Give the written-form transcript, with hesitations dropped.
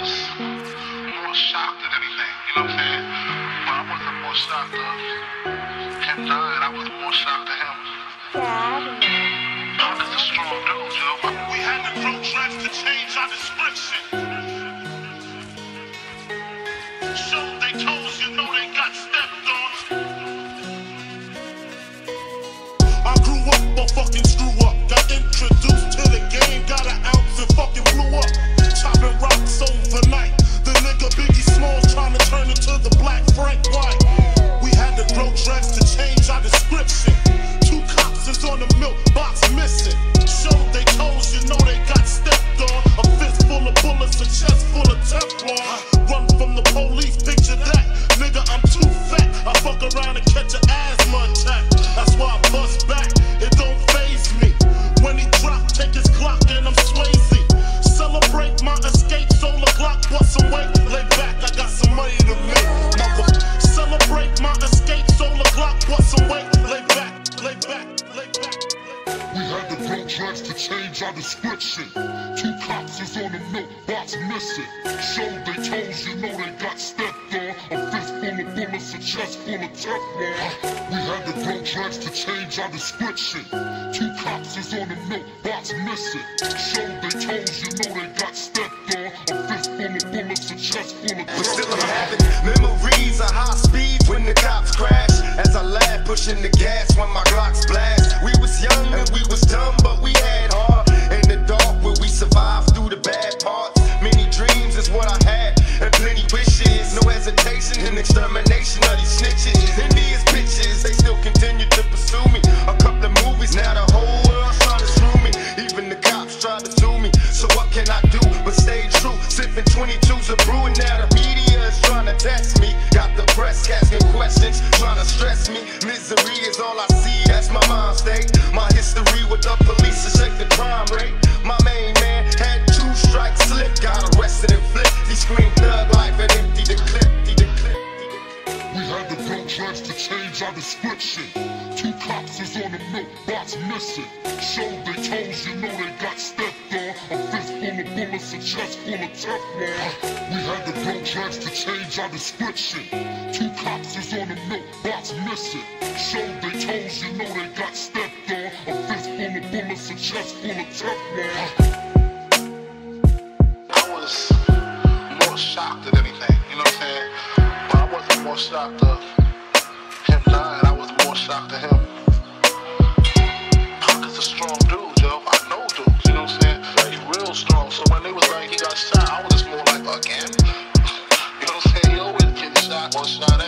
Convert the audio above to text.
was more shocked than anything, you know what I'm saying? But I wasn't more shocked of him dying, I was more shocked of him. Pac is a strong dude, yo. We had to throw dress to change our description. Show they toes, you know they got stepped on. I grew up a fucking screw up. Got introduced to the game, got an ounce and fucking blew up. Chopping rocks overnight. The nigga Biggie Smalls trying to turn into the Black Frank White. We had to grow dreads to change our description. 2 cops is on the milk box missing. Showed they toes, you know they got stepped on. A fist full of bullets, a chest full of Teflon. Run from the police, picture that. Nigga, I'm too fat. I fuck around and catch an asthma attack. That's why I bust back. It don't faze me. When he drop, take his Glock and I'm Swayze. Celebrate my escape, solar Glock, bust some weight. Lay back, I got some money to make. Celebrate my escape, solar Glock, bust some weight. Lay back, lay back, lay back. We had to grow dreads to change our description. 2 cops is on the milk box missing. Showed they toes, you know they got stepped on. A fist full of bullets, a chest full of Teflon. We had to grow dreads to change our description. 2 cops is on the milk box missing. Showed they toes, you know they got stepped on. A fist full of bullets, a chest full of Teflon. We still having memories of high speed when the cops crash. As I laugh, pushing the gas when my Glocks blast. We was young and we was dumb, but we had heart. In the dark where we survived through the bad parts. Many dreams is what I had, and plenty wishes. No hesitation in extermination of these snitches. In these bitches, they still continue to pursue me. A couple of movies, now the whole world's trying to screw me. Even the cops try to sue me. So what can I do but stay true? Sipping 22s of brewing, now the media is trying to test me. Got the press asking questions, trying to stress me. Misery is all I see, that's my mind state. My history with the police to shake the crime rate. My main man had 2 strikes slip, got arrested and flipped. He screamed thug life and emptied the clip. We had to grow dreads to change our description. 2 cops is on the milk box missing. Showed they toes, you know they got stepped on. A fist full of bullets, a chest full of Teflon. We had to grow dreads to change our description. 2 cops is on the milk box missing. Showed they toes, you know they got stepped on. A fist full of bullets, a chest full of Teflon. I was more shocked than anything, you know what I'm saying? But I wasn't more shocked of him dying, I was more shocked of him. Pac is a strong dude, yo. I know dudes, you know what I'm saying? He's real strong, so when they was like he got shot, I was just more like, again? You know what I'm saying? He always getting shot or shot at.